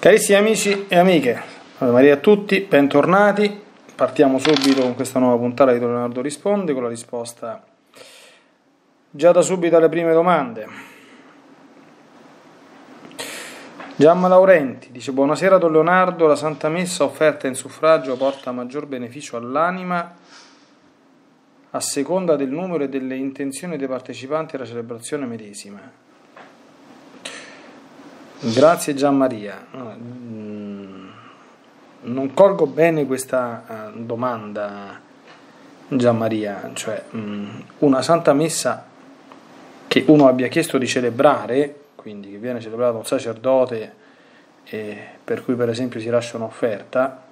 Carissimi amici e amiche, Ave Maria a tutti, bentornati. Partiamo subito con questa nuova puntata di Don Leonardo Risponde, con la risposta già da subito alle prime domande. Giamma Laurenti dice: buonasera Don Leonardo, la Santa Messa offerta in suffragio porta maggior beneficio all'anima a seconda del numero e delle intenzioni dei partecipanti alla celebrazione medesima? Grazie Gianmaria. Non colgo bene questa domanda, Gianmaria, cioè una Santa Messa che uno abbia chiesto di celebrare, quindi che viene celebrato un sacerdote, per cui per esempio si lascia un'offerta,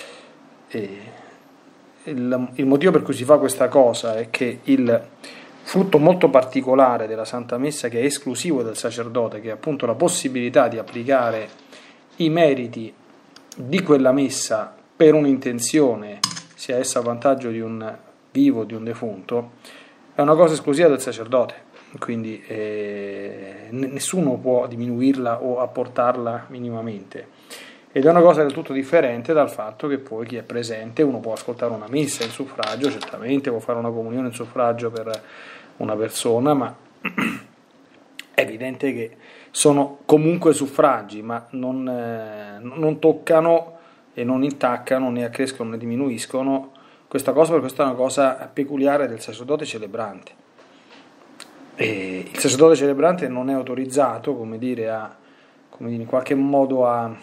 il motivo per cui si fa questa cosa è che il frutto molto particolare della Santa Messa, che è esclusivo del sacerdote, che è appunto la possibilità di applicare i meriti di quella messa per un'intenzione, sia essa a vantaggio di un vivo o di un defunto, è una cosa esclusiva del sacerdote, quindi nessuno può diminuirla o apportarla minimamente, ed è una cosa del tutto differente dal fatto che poi chi è presente, uno può ascoltare una messa in suffragio, certamente può fare una comunione in suffragio per una persona, ma è evidente che sono comunque suffragi, ma non toccano e non intaccano, né accrescono né diminuiscono questa cosa, perché questa è una cosa peculiare del sacerdote celebrante. E il sacerdote celebrante non è autorizzato, in qualche modo a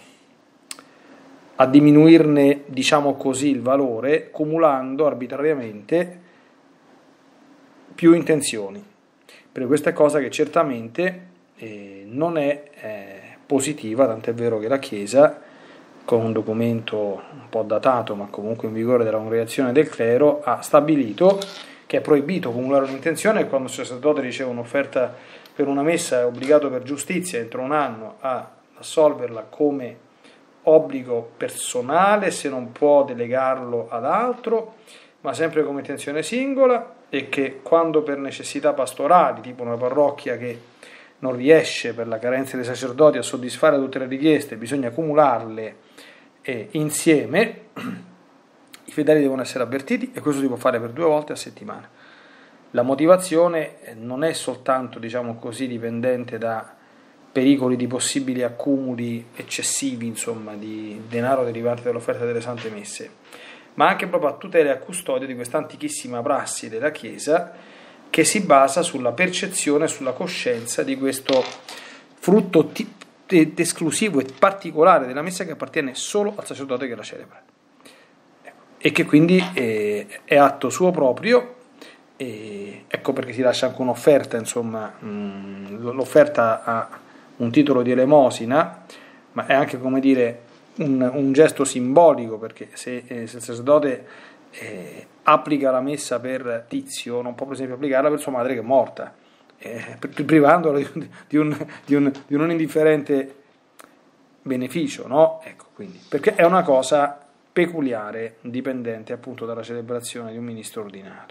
diminuirne, diciamo così, il valore, cumulando arbitrariamente più intenzioni, perché questa è cosa che certamente non è positiva, tant'è vero che la Chiesa, con un documento un po' datato ma comunque in vigore della Congregazione del Clero, ha stabilito che è proibito cumulare un'intenzione, e quando il sacerdote riceve un'offerta per una messa è obbligato per giustizia entro un anno a assolverla come obbligo personale, se non può delegarlo ad altro, ma sempre come intenzione singola, e che quando per necessità pastorali, tipo una parrocchia che non riesce per la carenza dei sacerdoti a soddisfare tutte le richieste, bisogna accumularle insieme, i fedeli devono essere avvertiti, e questo si può fare per 2 volte a settimana. La motivazione non è soltanto, diciamo così, dipendente da pericoli di possibili accumuli eccessivi, insomma, di denaro derivante dall'offerta delle Sante Messe, ma anche proprio a tutela e a custodia di questa antichissima prassi della Chiesa, che si basa sulla percezione, sulla coscienza di questo frutto esclusivo e particolare della messa, che appartiene solo al sacerdote che la celebra, e che quindi è atto suo proprio. E ecco perché si lascia anche un'offerta, insomma, l'offerta ha un titolo di elemosina, ma è anche, come dire, un gesto simbolico, perché se il sacerdote applica la messa per Tizio, non può per esempio applicarla per sua madre che è morta, privandolo di un non indifferente beneficio, no? Ecco, quindi, perché è una cosa peculiare, dipendente appunto dalla celebrazione di un ministro ordinato.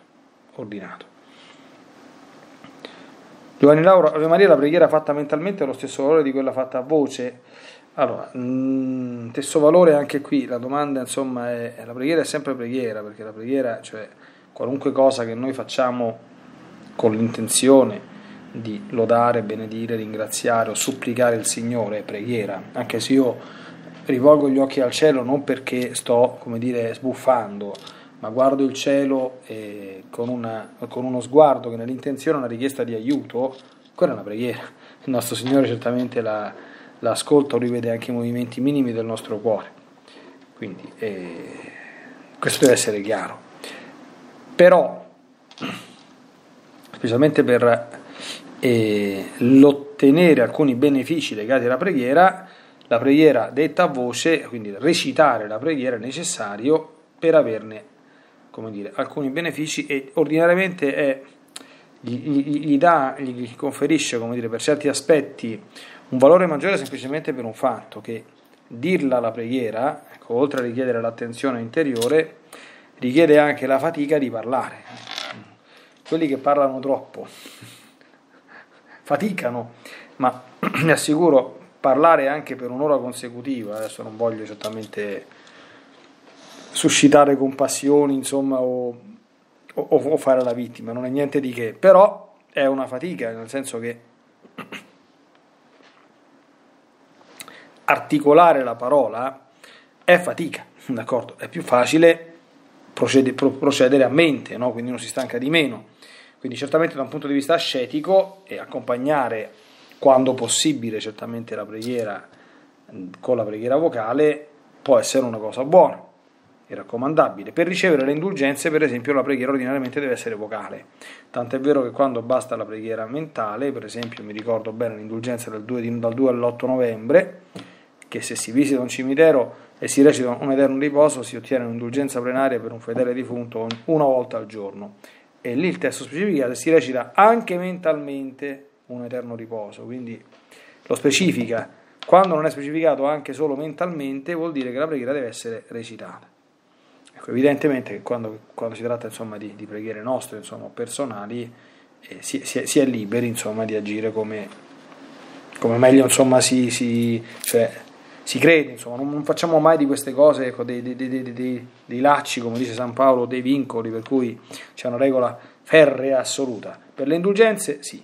Giovanni Lauro: Ave Maria, la preghiera fatta mentalmente ha lo stesso valore di quella fatta a voce? Allora, stesso valore anche qui. La domanda, insomma, è: la preghiera è sempre preghiera, perché la preghiera, cioè qualunque cosa che noi facciamo con l'intenzione di lodare, benedire, ringraziare o supplicare il Signore, è preghiera, anche se io rivolgo gli occhi al cielo non perché sto, come dire, sbuffando, ma guardo il cielo con uno sguardo che nell'intenzione è una richiesta di aiuto, quella è una preghiera. Il nostro Signore certamente l'ascolta o rivede anche i movimenti minimi del nostro cuore, quindi questo deve essere chiaro. Però, specialmente per l'ottenere alcuni benefici legati alla la preghiera detta a voce, quindi recitare la preghiera, è necessario per averne, come dire, alcuni benefici, e ordinariamente gli conferisce, come dire, per certi aspetti un valore maggiore, semplicemente per un fatto che dirla la preghiera, ecco, oltre a richiedere l'attenzione interiore, richiede anche la fatica di parlare. Quelli che parlano troppo faticano, ma vi assicuro, parlare anche per un'ora consecutiva, adesso non voglio certamente suscitare compassioni, insomma, o fare la vittima, non è niente di che, però è una fatica, nel senso che articolare la parola è fatica, d'accordo? È più facile procedere a mente, no? Quindi uno si stanca di meno. Quindi certamente da un punto di vista ascetico e accompagnare quando possibile certamente la preghiera con la preghiera vocale può essere una cosa buona e raccomandabile. Per ricevere le indulgenze, per esempio, la preghiera ordinariamente deve essere vocale. Tant'è vero che quando basta la preghiera mentale, per esempio mi ricordo bene l'indulgenza dal 2 all'8 novembre, che se si visita un cimitero e si recita un eterno riposo si ottiene un'indulgenza plenaria per un fedele defunto una volta al giorno, e lì il testo specifica che si recita anche mentalmente un eterno riposo, quindi lo specifica. Quando non è specificato anche solo mentalmente, vuol dire che la preghiera deve essere recitata. Ecco, evidentemente che quando si tratta, insomma, di preghiere nostre, insomma, personali, si è liberi, insomma, di agire come meglio, insomma, si crede, insomma, non facciamo mai di queste cose, ecco, dei lacci, come dice San Paolo, dei vincoli, per cui c'è una regola ferrea assoluta. Per le indulgenze sì.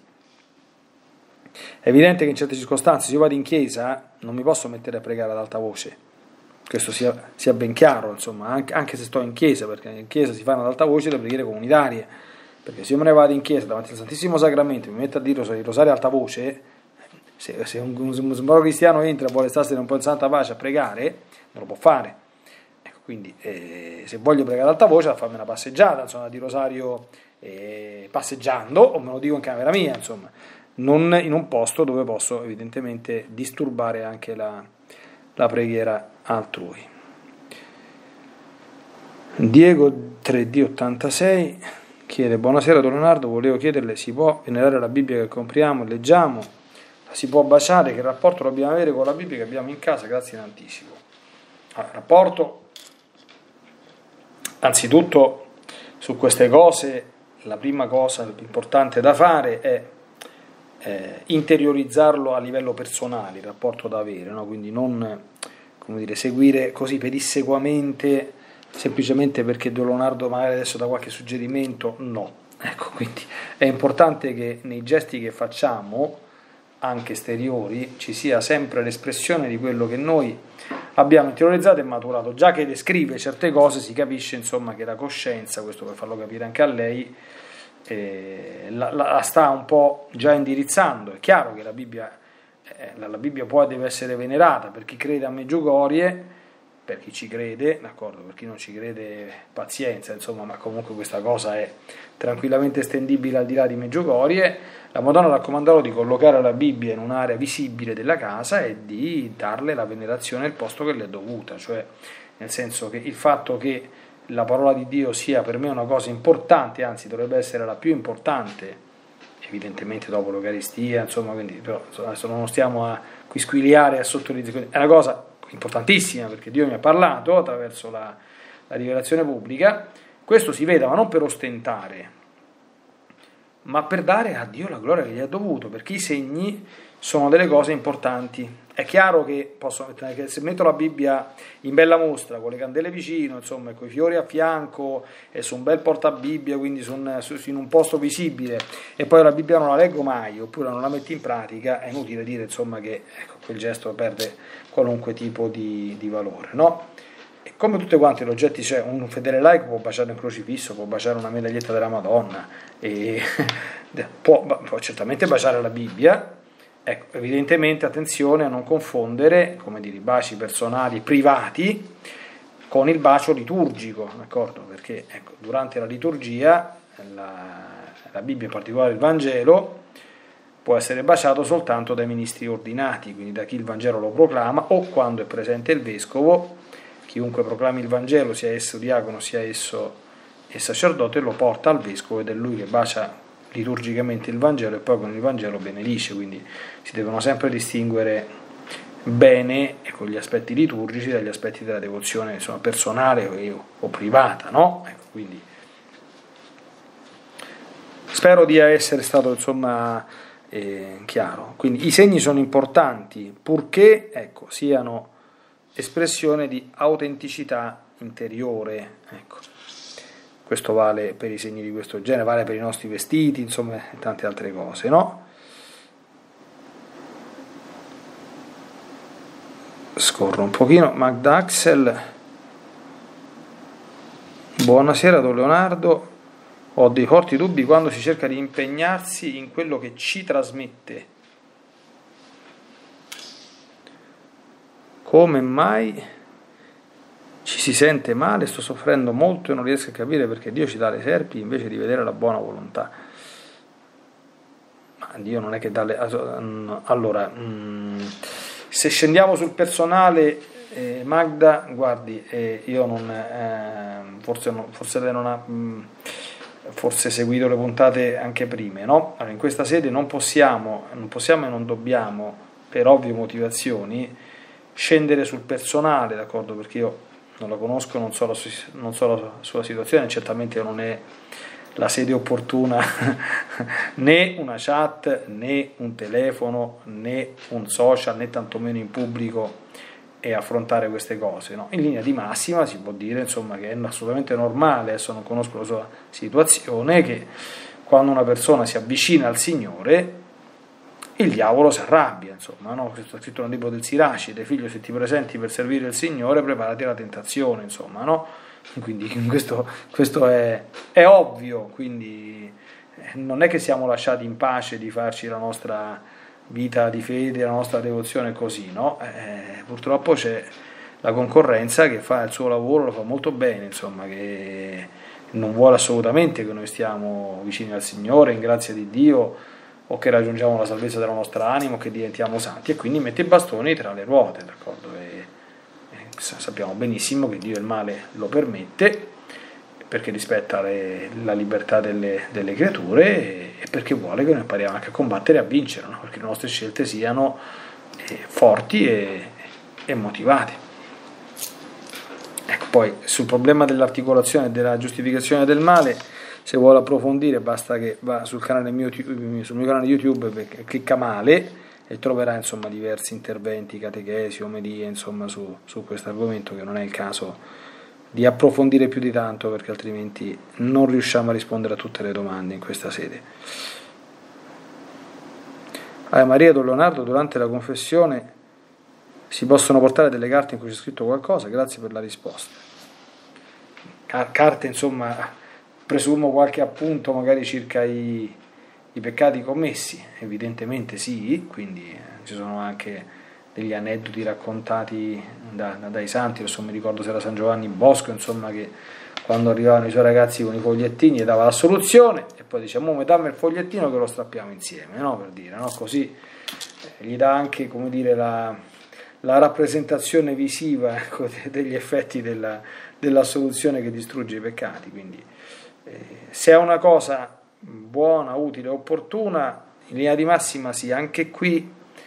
È evidente che in certe circostanze, se io vado in chiesa, non mi posso mettere a pregare ad alta voce, questo sia ben chiaro, insomma, anche se sto in chiesa, perché in chiesa si fanno ad alta voce le preghiere comunitarie, perché se io me ne vado in chiesa davanti al Santissimo Sacramento e mi metto a dire il rosario ad alta voce, se un bravo cristiano entra e vuole starsene un po' in santa pace a pregare, non lo può fare. Ecco, quindi se voglio pregare ad alta voce, da farmi una passeggiata, insomma, di rosario passeggiando, o me lo dico in camera mia, insomma, non in un posto dove posso evidentemente disturbare anche la preghiera altrui. Diego 3D86 chiede: buonasera Don Leonardo, volevo chiederle, si può venerare la Bibbia che compriamo e leggiamo? La si può baciare? Che rapporto dobbiamo avere con la Bibbia che abbiamo in casa? Grazie in anticipo. Allora, rapporto, anzitutto su queste cose la prima cosa importante da fare è interiorizzarlo a livello personale, il rapporto da avere, no? Quindi non, come dire, seguire così pedissequamente, semplicemente perché Don Leonardo magari adesso dà qualche suggerimento, no. Ecco, quindi è importante che nei gesti che facciamo, anche esteriori, ci sia sempre l'espressione di quello che noi abbiamo interiorizzato e maturato. Già che descrive certe cose si capisce, insomma, che la coscienza, questo per farlo capire anche a lei, la sta un po' già indirizzando. È chiaro che la Bibbia può e deve essere venerata per chi crede a Meggiugorie, per chi ci crede, d'accordo, per chi non ci crede pazienza, insomma, ma comunque questa cosa è tranquillamente estendibile al di là di Meggiugorie. La Madonna raccomandò di collocare la Bibbia in un'area visibile della casa e di darle la venerazione al posto che le è dovuta, cioè nel senso che il fatto che la parola di Dio sia per me una cosa importante, anzi dovrebbe essere la più importante, evidentemente dopo l'Eucaristia, insomma, quindi però adesso non stiamo a qui squiliare, a sottolineare, è una cosa importantissima perché Dio mi ha parlato attraverso la rivelazione pubblica. Questo si veda, ma non per ostentare, ma per dare a Dio la gloria che gli è dovuto, perché i segni sono delle cose importanti. È chiaro che se metto la Bibbia in bella mostra, con le candele vicino, insomma, con i fiori a fianco e su un bel portabibbia, quindi in un posto visibile, e poi la Bibbia non la leggo mai, oppure non la metto in pratica, è inutile dire, insomma, che ecco, quel gesto perde qualunque tipo di valore, no? E come tutte quante gli oggetti, cioè un fedele laico può baciare un crocifisso, può baciare una medaglietta della Madonna, e può certamente baciare la Bibbia. Ecco, evidentemente attenzione a non confondere, come dire, i baci personali privati con il bacio liturgico, d'accordo? Perché ecco, durante la liturgia la Bibbia, in particolare il Vangelo, può essere baciato soltanto dai ministri ordinati, quindi da chi il Vangelo lo proclama, o quando è presente il vescovo. Chiunque proclami il Vangelo, sia esso diacono, sia esso il sacerdote, lo porta al vescovo ed è lui che bacia liturgicamente il Vangelo e poi con il Vangelo benedice. Quindi si devono sempre distinguere bene, ecco, gli aspetti liturgici dagli aspetti della devozione, insomma, personale o privata, no? Ecco, quindi spero di essere stato, insomma, chiaro. Quindi i segni sono importanti purché, ecco, siano espressione di autenticità interiore, ecco. Questo vale per i segni di questo genere, vale per i nostri vestiti, insomma, e tante altre cose, no? Scorro un pochino. Magda Axel, buonasera Don Leonardo, ho dei forti dubbi quando si cerca di impegnarsi in quello che ci trasmette. Come mai ci si sente male, sto soffrendo molto e non riesco a capire perché Dio ci dà le serpi invece di vedere la buona volontà. Ma Dio non è che dà le... Allora, se scendiamo sul personale, Magda, guardi, io non... forse lei non ha... forse seguito le puntate anche prime, no? Allora, in questa sede non possiamo e non dobbiamo, per ovvie motivazioni, scendere sul personale, d'accordo? Perché io non la conosco, non so la sua situazione, certamente non è la sede opportuna né una chat, né un telefono, né un social, né tantomeno in pubblico e affrontare queste cose, no? In linea di massima si può dire, insomma, che è assolutamente normale, adesso non conosco la sua situazione, che quando una persona si avvicina al Signore il diavolo si arrabbia, insomma, no? Questo è scritto nel libro del Siracide: figlio, se ti presenti per servire il Signore, preparati alla tentazione, insomma, no? Quindi questo è ovvio, quindi non è che siamo lasciati in pace di farci la nostra vita di fede, la nostra devozione così, no? Purtroppo c'è la concorrenza che fa il suo lavoro, lo fa molto bene, insomma, che non vuole assolutamente che noi stiamo vicini al Signore, in grazia di Dio, o che raggiungiamo la salvezza della nostra anima, o che diventiamo santi, e quindi mette i bastoni tra le ruote, d'accordo? Sappiamo benissimo che Dio il male lo permette, perché rispetta la libertà delle creature, e perché vuole che noi impariamo anche a combattere e a vincere, no? Perché le nostre scelte siano forti e motivate. Ecco, poi sul problema dell'articolazione e della giustificazione del male, se vuole approfondire basta che va sul mio canale YouTube, clicca male e troverà, insomma, diversi interventi, catechesi, omelie, insomma, su questo argomento, che non è il caso di approfondire più di tanto, perché altrimenti non riusciamo a rispondere a tutte le domande in questa sede. Maria Don Leonardo, durante la confessione si possono portare delle carte in cui c'è scritto qualcosa? Grazie per la risposta. Carte, insomma, presumo qualche appunto magari circa i peccati commessi, evidentemente sì, quindi ci sono anche degli aneddoti raccontati dai santi. Adesso mi ricordo se era San Giovanni Bosco, insomma, che quando arrivavano i suoi ragazzi con i fogliettini gli dava la soluzione e poi dice: mo dammi il fogliettino che lo strappiamo insieme, no? Per dire, no? Così gli dà anche, come dire, la rappresentazione visiva, ecco, degli effetti della soluzione che distrugge i peccati. Quindi se è una cosa buona, utile, opportuna, in linea di massima sì. Anche qui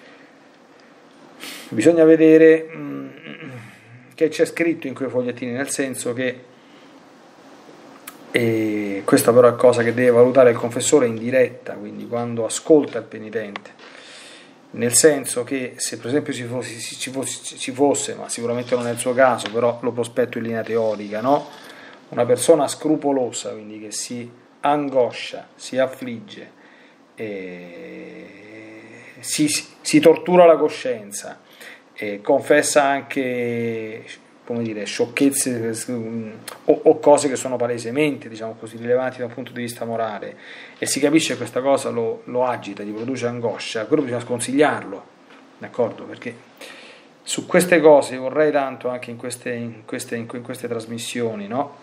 bisogna vedere che c'è scritto in quei fogliettini, nel senso che questa però è cosa che deve valutare il confessore in diretta, quindi quando ascolta il penitente, nel senso che se per esempio ci fosse, ma sicuramente non è il suo caso, però lo prospetto in linea teorica, no? Una persona scrupolosa, quindi che si angoscia, si affligge, si tortura la coscienza, confessa anche, come dire, sciocchezze o cose che sono palesemente, diciamo così, rilevanti da un punto di vista morale, e si capisce che questa cosa lo agita, gli produce angoscia, quello bisogna sconsigliarlo, d'accordo? Perché su queste cose vorrei tanto anche in queste trasmissioni, no?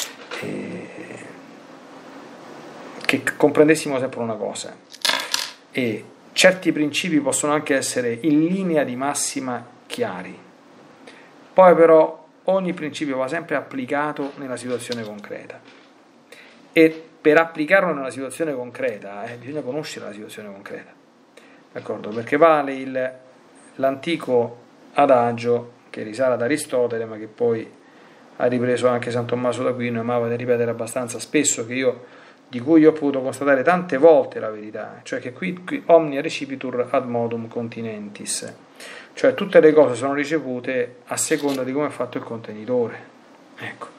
Che comprendessimo sempre una cosa, e certi principi possono anche essere in linea di massima chiari, poi però ogni principio va sempre applicato nella situazione concreta, e per applicarlo nella situazione concreta bisogna conoscere la situazione concreta, d'accordo? Perché vale l'antico adagio che risale ad Aristotele, ma che poi ha ripreso anche San Tommaso d'Aquino e amava di ripetere abbastanza spesso, che io di cui io ho potuto constatare tante volte la verità, cioè che qui omnia recipitur ad modum continentis, cioè tutte le cose sono ricevute a seconda di come è fatto il contenitore. Ecco.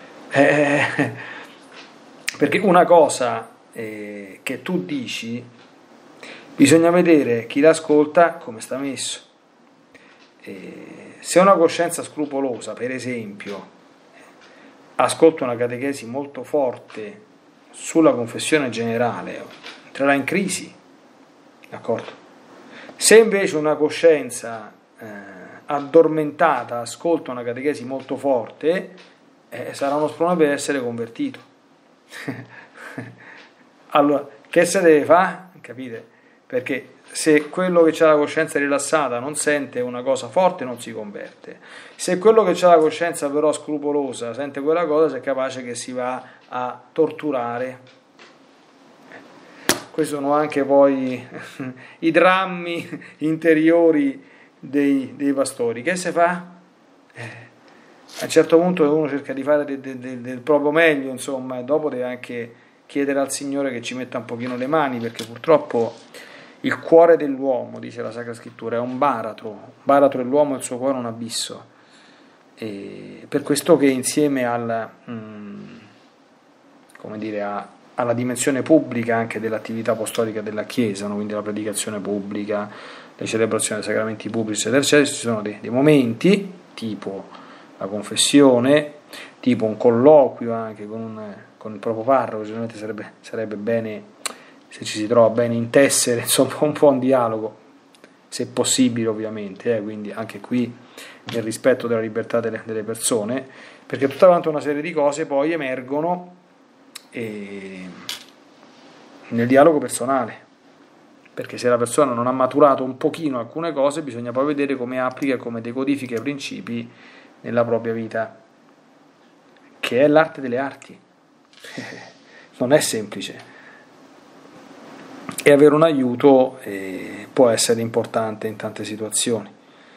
Perché una cosa che tu dici, bisogna vedere chi l'ascolta come sta messo. Se una coscienza scrupolosa, per esempio, ascolta una catechesi molto forte sulla confessione generale, entrerà in crisi, d'accordo? Se invece una coscienza addormentata ascolta una catechesi molto forte, sarà uno sprone per essere convertito. Allora, che se deve fare? Capite? Perché se quello che ha la coscienza rilassata non sente una cosa forte, non si converte. Se quello che ha la coscienza però scrupolosa sente quella cosa, è capace che si va a torturare. Questi sono anche poi i drammi interiori dei pastori. Che si fa? A un certo punto uno cerca di fare del proprio meglio, insomma, e dopo deve anche chiedere al Signore che ci metta un pochino le mani, perché purtroppo il cuore dell'uomo, dice la Sacra Scrittura, è un baratro dell'uomo e il suo cuore è un abisso. E per questo che insieme alla dimensione pubblica anche dell'attività apostolica della Chiesa, no? Quindi la predicazione pubblica, le celebrazioni dei sacramenti pubblici, eccetera, eccetera, ci sono dei momenti, tipo la confessione, tipo un colloquio anche con il proprio parroco, generalmente sarebbe bene, se ci si trova bene, intessere insomma un po' un dialogo, se possibile ovviamente, quindi anche qui nel rispetto della libertà delle persone, perché tutta quanta una serie di cose poi emergono nel dialogo personale, perché se la persona non ha maturato un pochino alcune cose, bisogna poi vedere come applica e come decodifica i principi nella propria vita, che è l'arte delle arti. Non è semplice, e avere un aiuto può essere importante in tante situazioni.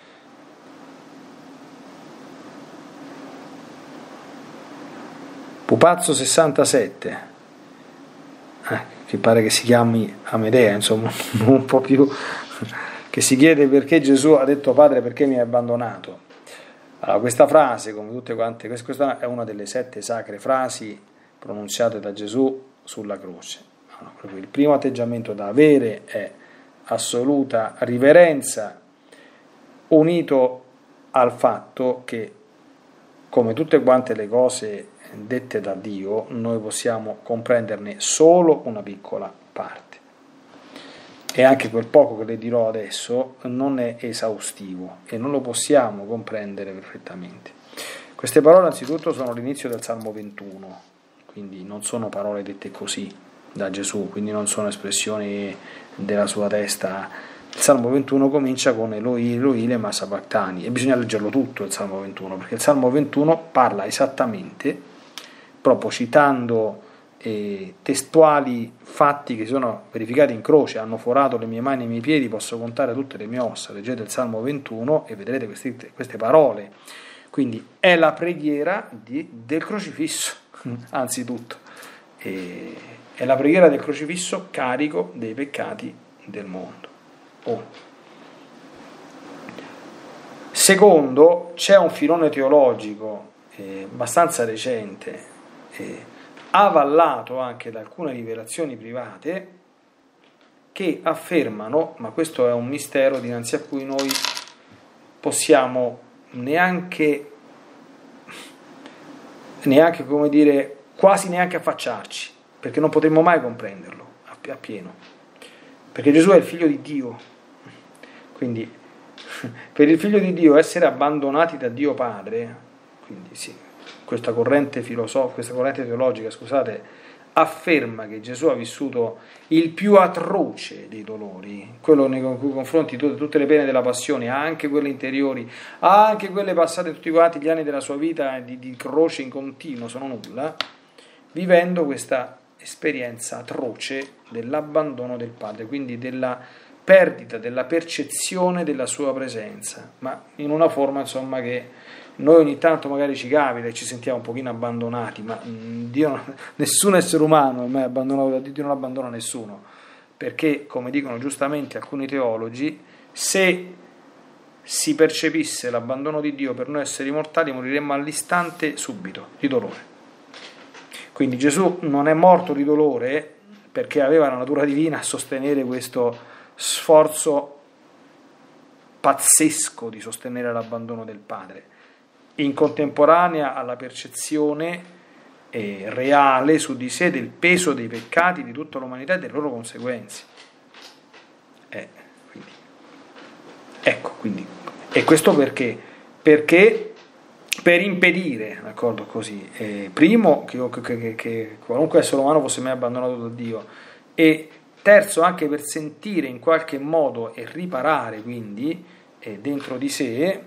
Pupazzo 67, che pare che si chiami Amedea, insomma, un po' più, che si chiede perché Gesù ha detto: Padre, perché mi hai abbandonato? Allora, questa frase, come tutte quante, questa è una delle 7 sacre frasi pronunziate da Gesù sulla croce. Allora, il primo atteggiamento da avere è assoluta riverenza, unito al fatto che, come tutte quante le cose dette da Dio, noi possiamo comprenderne solo una piccola parte, e anche quel poco che le dirò adesso non è esaustivo e non lo possiamo comprendere perfettamente. Queste parole anzitutto sono l'inizio del Salmo 21, quindi non sono parole dette così da Gesù, quindi non sono espressioni della sua testa. Il Salmo 21 comincia con Eloi, Eloi lema sabachthani, e bisogna leggerlo tutto il Salmo 21, perché il Salmo 21 parla esattamente, proprio citando testuali fatti che sono verificati in croce: hanno forato le mie mani e i miei piedi, posso contare tutte le mie ossa. Leggete il Salmo 21 e vedrete queste parole. Quindi è la preghiera del crocifisso, anzitutto. È la preghiera del crocifisso carico dei peccati del mondo. Secondo, c'è un filone teologico abbastanza recente, avallato anche da alcune rivelazioni private, che affermano, ma questo è un mistero dinanzi a cui noi possiamo neanche come dire, quasi neanche affacciarci, perché non potremmo mai comprenderlo appieno, perché Gesù è il figlio di Dio. Quindi per il figlio di Dio essere abbandonati da Dio Padre, quindi sì, questa corrente teologica, afferma che Gesù ha vissuto il più atroce dei dolori, quello nei cui confronti tutte le pene della passione, anche quelle interiori, anche quelle passate tutti quanti gli anni della sua vita di croce in continuo, sono nulla, vivendo questa esperienza atroce dell'abbandono del Padre, quindi della perdita della percezione della sua presenza, ma in una forma insomma che noi ogni tanto magari ci capita e ci sentiamo un pochino abbandonati, ma Dio, nessun essere umano è mai abbandonato da Dio, Dio non abbandona nessuno, perché come dicono giustamente alcuni teologi, se si percepisse l'abbandono di Dio per noi esseri mortali moriremmo all'istante subito di dolore. Quindi Gesù non è morto di dolore perché aveva la natura divina a sostenere questo sforzo pazzesco di sostenere l'abbandono del Padre, in contemporanea alla percezione reale su di sé del peso dei peccati di tutta l'umanità e delle loro conseguenze. Quindi, e questo perché? Perché per impedire, d'accordo, così, primo, che qualunque essere umano fosse mai abbandonato da Dio, e terzo, anche per sentire in qualche modo e riparare quindi dentro di sé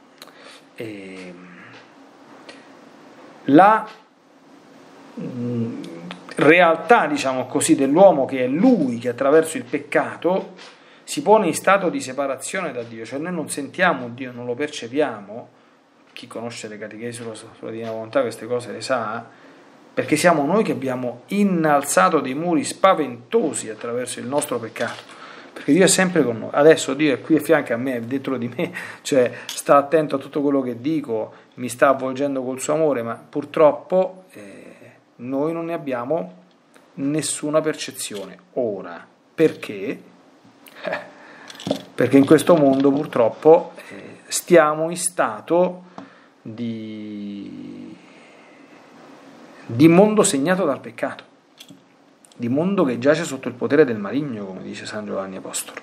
la realtà, diciamo così, dell'uomo, che è lui che attraverso il peccato si pone in stato di separazione da Dio, cioè noi non sentiamo Dio, non lo percepiamo. Chi conosce le catechesi sulla Divina Volontà queste cose le sa, perché siamo noi che abbiamo innalzato dei muri spaventosi attraverso il nostro peccato, perché Dio è sempre con noi. Adesso Dio è qui a fianco a me, è dentro di me, cioè sta attento a tutto quello che dico, mi sta avvolgendo col suo amore, ma purtroppo noi non ne abbiamo nessuna percezione ora. Perché? Perché in questo mondo purtroppo stiamo in stato di mondo segnato dal peccato, di mondo che giace sotto il potere del maligno, come dice San Giovanni Apostolo.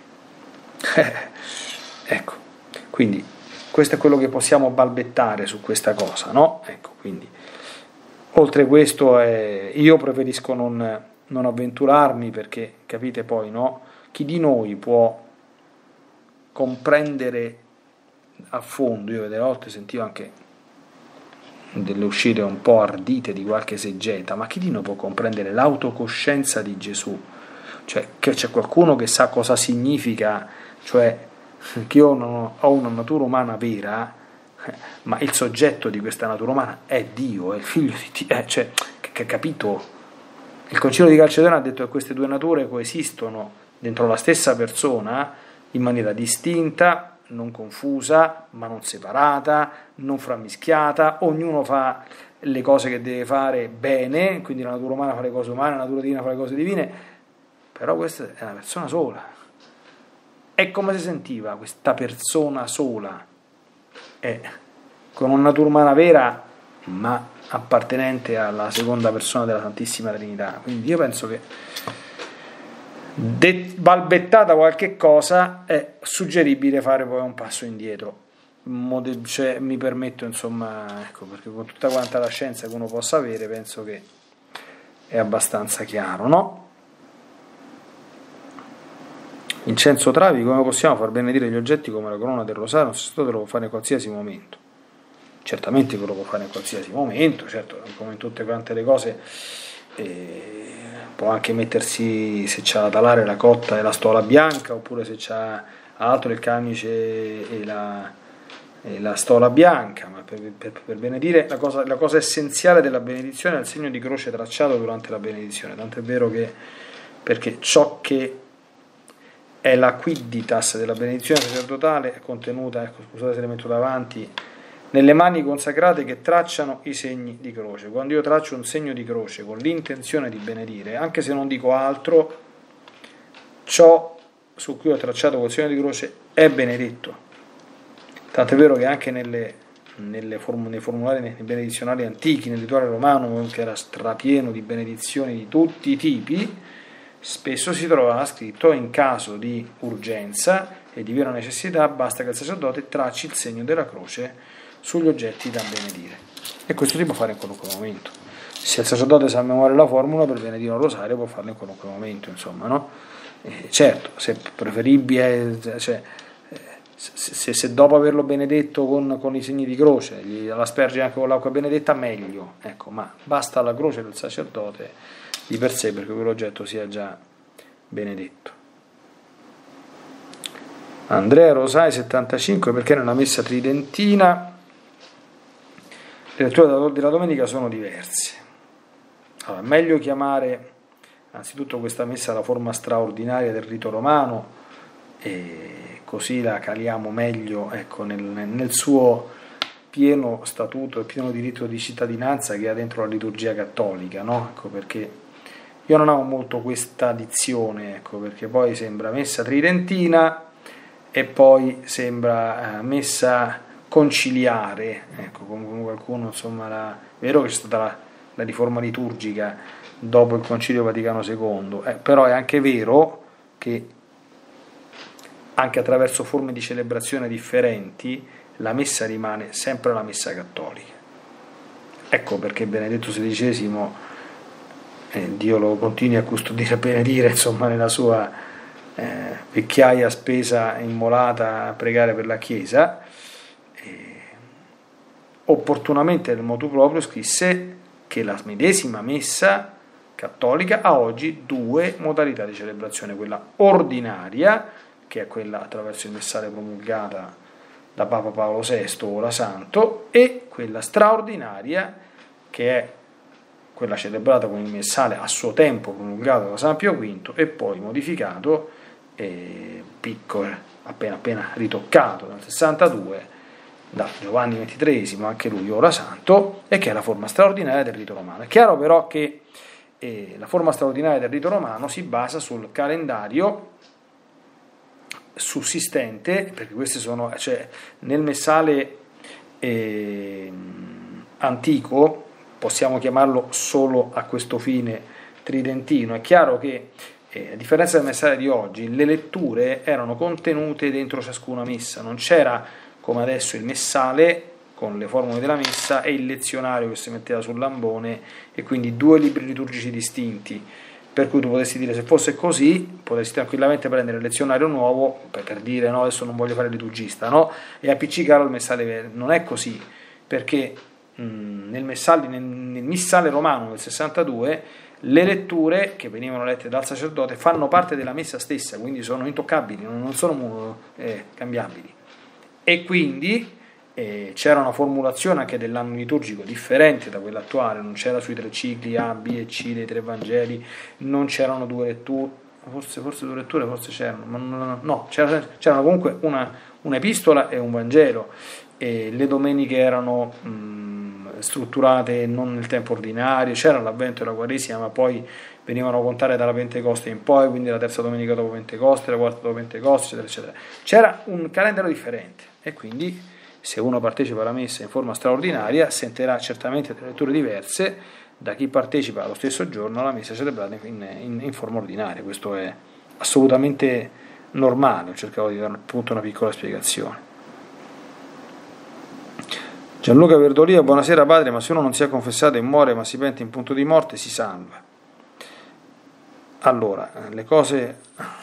Ecco, quindi questo è quello che possiamo balbettare su questa cosa, no? Ecco, quindi oltre questo io preferisco non avventurarmi, perché capite poi, no? Chi di noi può comprendere a fondo? Io delle volte sentivo anche delle uscite un po' ardite di qualche esegeta, ma chi di noi può comprendere l'autocoscienza di Gesù? Cioè, che c'è qualcuno che sa cosa significa, cioè che io non ho una natura umana vera, ma il soggetto di questa natura umana è Dio, è il figlio di Dio, cioè, che capito? Il Concilio di Calcedone ha detto che queste due nature coesistono dentro la stessa persona in maniera distinta, non confusa, ma non separata, non frammischiata. Ognuno fa le cose che deve fare bene, quindi la natura umana fa le cose umane, la natura divina fa le cose divine, però questa è una persona sola. E come si sentiva questa persona sola? Con una natura umana vera, ma appartenente alla seconda persona della Santissima Trinità. Quindi io penso che balbettata qualche cosa è suggeribile fare poi un passo indietro, cioè, mi permetto, insomma, ecco, perché con tutta quanta la scienza che uno possa avere penso che è abbastanza chiaro, no? Incenso Travi: come possiamo far benedire gli oggetti come la corona del rosario? Un sacerdote lo può fare in qualsiasi momento. Certamente che lo può fare in qualsiasi momento, certo, come in tutte quante le cose. Può anche mettersi, se c'ha da talare, la cotta e la stola bianca, oppure se c'ha altro il camice e la stola bianca, ma per benedire la cosa essenziale della benedizione è il segno di croce tracciato durante la benedizione, tanto è vero che, perché ciò che è la quidditas della benedizione sacerdotale è contenuta, ecco, scusate se le metto davanti, nelle mani consacrate che tracciano i segni di croce. Quando io traccio un segno di croce con l'intenzione di benedire, anche se non dico altro, ciò su cui ho tracciato col segno di croce è benedetto. Tanto è vero che anche nei formulari, nei benedizionali antichi, nel rituale romano, che era strapieno di benedizioni di tutti i tipi, spesso si trovava scritto: in caso di urgenza e di vera necessità basta che il sacerdote tracci il segno della croce sugli oggetti da benedire, e questo si può fare in qualunque momento. Se il sacerdote sa a memoria la formula per benedire un rosario, può farlo in qualunque momento, insomma, no? Certo, se preferibile, cioè, se dopo averlo benedetto con i segni di croce la asperge anche con l'acqua benedetta, meglio, ecco, ma basta la croce del sacerdote di per sé perché quell'oggetto sia già benedetto. Andrea Rosai 75, perché nella messa tridentina le letture della domenica sono diverse. Allora, meglio chiamare anzitutto questa messa la forma straordinaria del rito romano, e così la caliamo meglio, ecco, nel suo pieno statuto e pieno diritto di cittadinanza che ha dentro la liturgia cattolica, no? Ecco perché io non amo molto questa dizione, ecco, perché poi sembra messa tridentina e poi sembra messa conciliare, ecco, come qualcuno, insomma, vero che c'è stata la riforma liturgica dopo il Concilio Vaticano II, però è anche vero che anche attraverso forme di celebrazione differenti la messa rimane sempre la messa cattolica. Ecco perché Benedetto XVI, Dio lo continui a custodire e benedire, insomma, nella sua vecchiaia spesa immolata a pregare per la Chiesa, opportunamente nel motu proprio scrisse che la medesima messa cattolica ha oggi due modalità di celebrazione: quella ordinaria, che è quella attraverso il messale promulgata da Papa Paolo VI, ora santo, e quella straordinaria, che è quella celebrata con il messale a suo tempo promulgato da San Pio V e poi modificato, piccolo, appena ritoccato nel 62 da Giovanni XXIII, anche lui ora santo, e che è la forma straordinaria del rito romano. È chiaro però che la forma straordinaria del rito romano si basa sul calendario sussistente, perché queste sono, cioè, nel messale antico, possiamo chiamarlo solo a questo fine tridentino. È chiaro che a differenza del messale di oggi, le letture erano contenute dentro ciascuna messa, non c'era come adesso il messale con le formule della messa e il lezionario che si metteva sul lambone, e quindi due libri liturgici distinti, per cui tu potessi dire, se fosse così, potresti tranquillamente prendere il lezionario nuovo per dire no, adesso non voglio fare il liturgista, no? E appiccicarlo al messale. Non è così, perché nel missale romano del 62 le letture che venivano lette dal sacerdote fanno parte della messa stessa, quindi sono intoccabili, non sono cambiabili, e quindi c'era una formulazione anche dell'anno liturgico differente da quella attuale. Non c'era sui 3 cicli A, B e C dei 3 Vangeli, non c'erano 2 letture, forse 2 letture, forse c'erano, ma no, c'erano comunque un'epistola e un Vangelo, e le domeniche erano strutturate non nel tempo ordinario, c'era l'Avvento e la Quaresima, ma poi venivano a contare dalla Pentecoste in poi, quindi la terza domenica dopo Pentecoste, la quarta dopo Pentecoste, eccetera, eccetera. C'era un calendario differente, e quindi se uno partecipa alla messa in forma straordinaria sentirà certamente delle letture diverse da chi partecipa allo stesso giorno alla messa celebrata in forma ordinaria. Questo è assolutamente normale. Ho cercato di dare appunto una piccola spiegazione. Gianluca Verdolia: buonasera padre, ma se uno non si è confessato e muore ma si pente in punto di morte, si salva? Allora, le cose,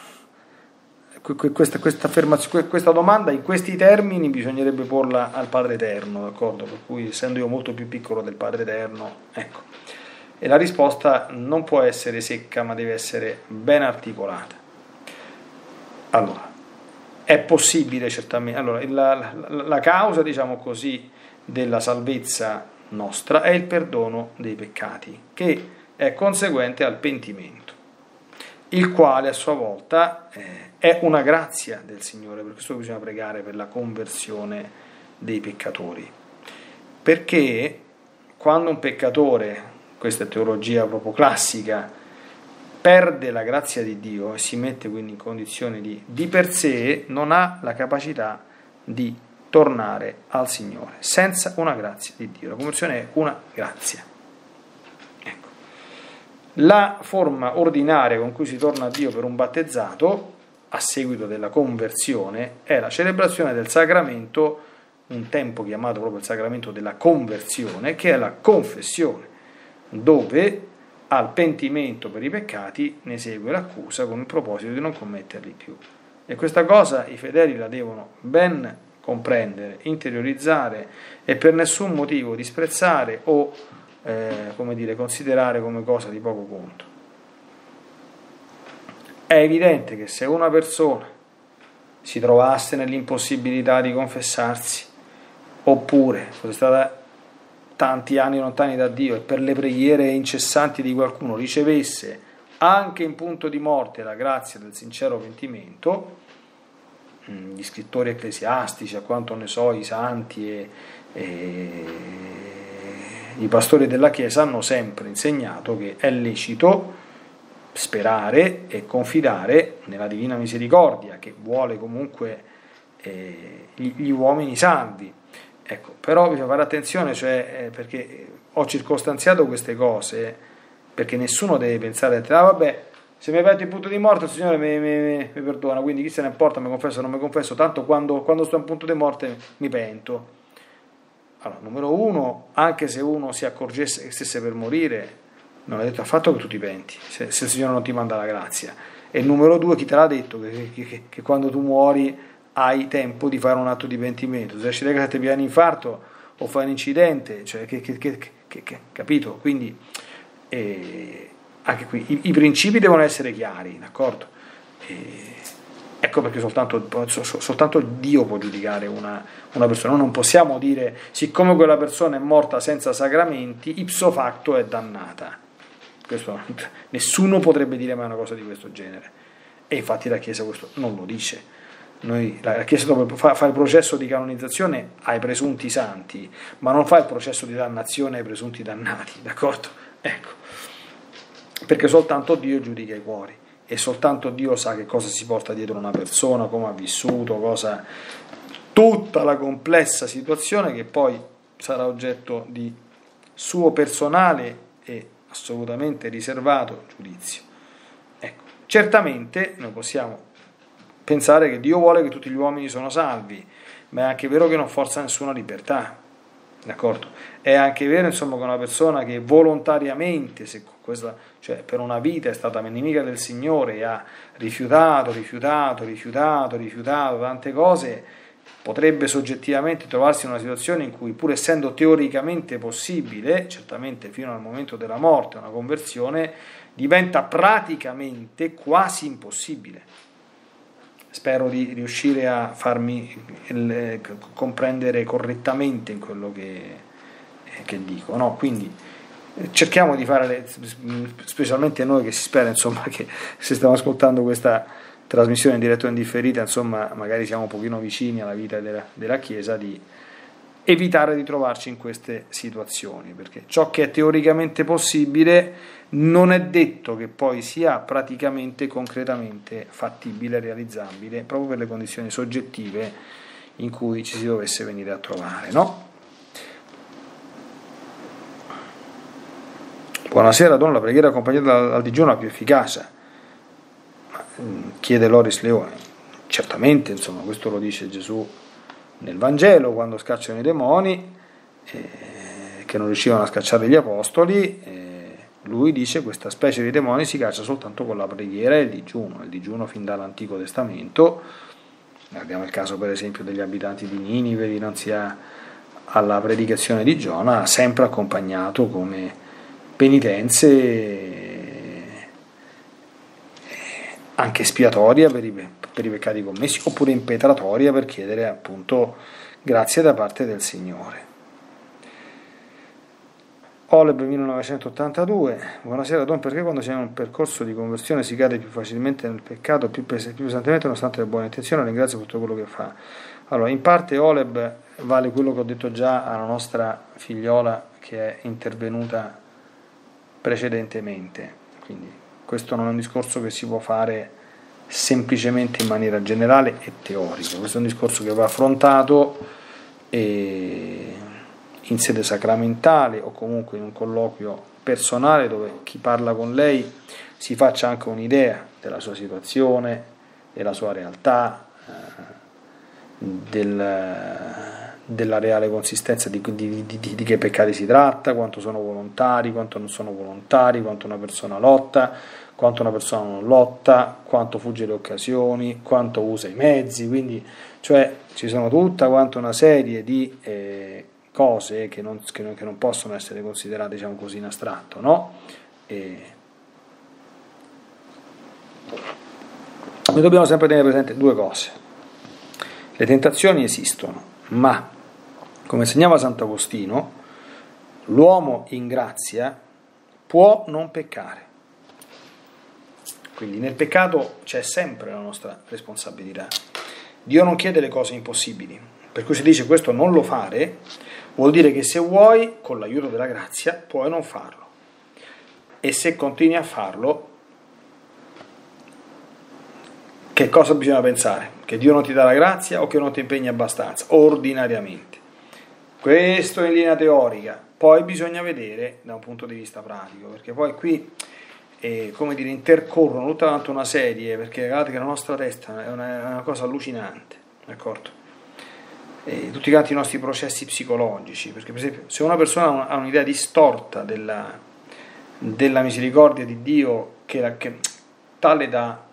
questa domanda in questi termini bisognerebbe porla al Padre Eterno, d'accordo? Per cui, essendo io molto più piccolo del Padre Eterno, ecco, e la risposta non può essere secca, ma deve essere ben articolata. Allora, è possibile certamente, allora, la causa, diciamo così, della salvezza nostra è il perdono dei peccati, che è conseguente al pentimento, il quale a sua volta è una grazia del Signore. Per questo bisogna pregare per la conversione dei peccatori, perché quando un peccatore, questa è teologia proprio classica, perde la grazia di Dio e si mette quindi in condizione di per sé non ha la capacità di tornare al Signore senza una grazia di Dio. La conversione è una grazia. Ecco. La forma ordinaria con cui si torna a Dio per un battezzato a seguito della conversione è la celebrazione del sacramento, un tempo chiamato proprio il sacramento della conversione, che è la confessione, dove al pentimento per i peccati ne segue l'accusa con il proposito di non commetterli più. E questa cosa i fedeli la devono ben comprendere, interiorizzare e per nessun motivo disprezzare o considerare come cosa di poco conto. È evidente che se una persona si trovasse nell'impossibilità di confessarsi, oppure fosse stata tanti anni lontani da Dio e per le preghiere incessanti di qualcuno ricevesse anche in punto di morte la grazia del sincero pentimento, gli scrittori ecclesiastici, a quanto ne so, i santi e i pastori della Chiesa hanno sempre insegnato che è lecito sperare e confidare nella divina misericordia, che vuole comunque gli uomini salvi. Ecco, però bisogna fare attenzione, cioè, perché ho circostanziato queste cose, perché nessuno deve pensare, vabbè, se mi avete in punto di morte il Signore mi perdona, quindi chi se ne importa, mi confesso o non mi confesso, tanto quando sto in punto di morte mi pento. Allora, numero uno, anche se uno si accorgesse che stesse per morire, non è detto affatto che tu ti penti, se il Signore non ti manda la grazia. E numero due, chi te l'ha detto che quando tu muori hai tempo di fare un atto di pentimento? Se esci da casa ti viene un infarto o fai un incidente, cioè, capito? Quindi anche qui i principi devono essere chiari, d'accordo? Ecco perché soltanto Dio può giudicare una persona. Noi non possiamo dire, siccome quella persona è morta senza sacramenti, ipso facto è dannata. Questo, nessuno potrebbe dire mai una cosa di questo genere, e infatti la Chiesa questo non lo dice. La Chiesa fa il processo di canonizzazione ai presunti santi, ma non fa il processo di dannazione ai presunti dannati, d'accordo? Ecco, perché soltanto Dio giudica i cuori e soltanto Dio sa che cosa si porta dietro una persona, come ha vissuto, tutta la complessa situazione che poi sarà oggetto di suo personale e assolutamente riservato giudizio. Ecco, certamente noi possiamo pensare che Dio vuole che tutti gli uomini sono salvi, ma è anche vero che non forza nessuna libertà, d'accordo? È anche vero, insomma, che una persona che volontariamente, cioè per una vita è stata nemica del Signore e ha rifiutato tante cose, potrebbe soggettivamente trovarsi in una situazione in cui, pur essendo teoricamente possibile, certamente fino al momento della morte, una conversione, diventa praticamente quasi impossibile. Spero di riuscire a farmi comprendere correttamente in quello che dico, no? Quindi cerchiamo di fare, specialmente noi che si spera, insomma, che se stiamo ascoltando questa trasmissione in diretta o in differita, insomma, magari siamo un pochino vicini alla vita della Chiesa, di evitare di trovarci in queste situazioni, perché ciò che è teoricamente possibile non è detto che poi sia praticamente, concretamente fattibile, realizzabile, proprio per le condizioni soggettive in cui ci si dovesse venire a trovare, no? Buonasera, Don, la preghiera accompagnata dal digiuno è più efficace? Chiede Loris Leone. Certamente, insomma, questo lo dice Gesù nel Vangelo quando scacciano i demoni, che non riuscivano a scacciare gli apostoli. Lui dice che questa specie di demoni si caccia soltanto con la preghiera e il digiuno fin dall'Antico Testamento. Abbiamo il caso per esempio degli abitanti di Ninive dinanzi alla predicazione di Giona, sempre accompagnato come penitenze anche espiatoria per i peccati commessi, oppure impetratoria per chiedere appunto grazie da parte del Signore. Oleb 1982, buonasera Don, perché quando siamo in un percorso di conversione si cade più facilmente nel peccato, più pesantemente nonostante le buone intenzioni? Ringrazio per tutto quello che fa. Allora, in parte Oleb vale quello che ho detto già alla nostra figliola che è intervenuta precedentemente, quindi questo non è un discorso che si può fare semplicemente in maniera generale e teorica, questo è un discorso che va affrontato in sede sacramentale o comunque in un colloquio personale dove chi parla con lei si faccia anche un'idea della sua situazione, della sua realtà, della reale consistenza di che peccati si tratta, quanto sono volontari, quanto non sono volontari, quanto una persona lotta, quanto una persona non lotta, quanto fugge le occasioni, quanto usa i mezzi, quindi cioè ci sono tutta quanta una serie di cose che non possono essere considerate, diciamo così, in astratto, no? Noi dobbiamo sempre tenere presente due cose. Le tentazioni esistono, ma, come insegnava Sant'Agostino, l'uomo in grazia può non peccare. Quindi nel peccato c'è sempre la nostra responsabilità. Dio non chiede le cose impossibili, per cui si dice questo non lo fare, vuol dire che se vuoi, con l'aiuto della grazia, puoi non farlo. E se continui a farlo, che cosa bisogna pensare? Che Dio non ti dà la grazia o che non ti impegni abbastanza, ordinariamente. Questo in linea teorica, poi bisogna vedere da un punto di vista pratico, perché poi qui intercorrono tutta quanta una serie, perché guardate che la nostra testa è una cosa allucinante, d'accordo? Tutti quanti i nostri processi psicologici, perché per esempio se una persona ha un'idea distorta della misericordia di Dio, che tale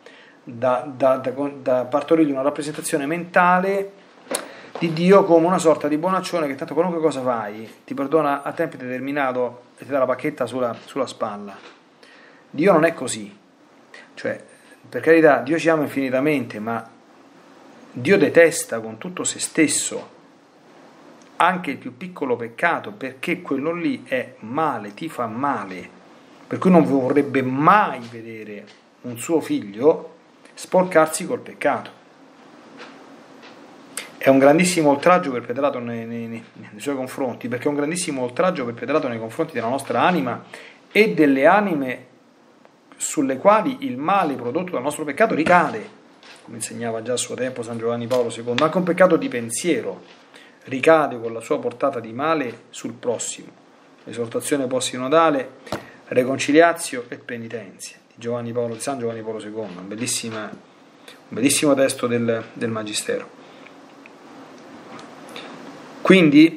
da partorirgli una rappresentazione mentale di Dio come una sorta di bonaccione che tanto qualunque cosa fai ti perdona a tempo determinato e ti dà la bacchetta sulla spalla. Dio non è così, cioè, per carità, Dio ci ama infinitamente, ma Dio detesta con tutto se stesso anche il più piccolo peccato, perché quello lì è male, ti fa male, per cui non vorrebbe mai vedere un suo figlio sporcarsi col peccato. È un grandissimo oltraggio perpetrato nei suoi confronti, perché è un grandissimo oltraggio perpetrato nei confronti della nostra anima e delle anime sulle quali il male prodotto dal nostro peccato ricade, come insegnava già a suo tempo San Giovanni Paolo II. Anche un peccato di pensiero ricade con la sua portata di male sul prossimo. Esortazione post-sinodale, reconciliatio et penitenzia di San Giovanni Paolo II, un bellissimo testo del Magistero. Quindi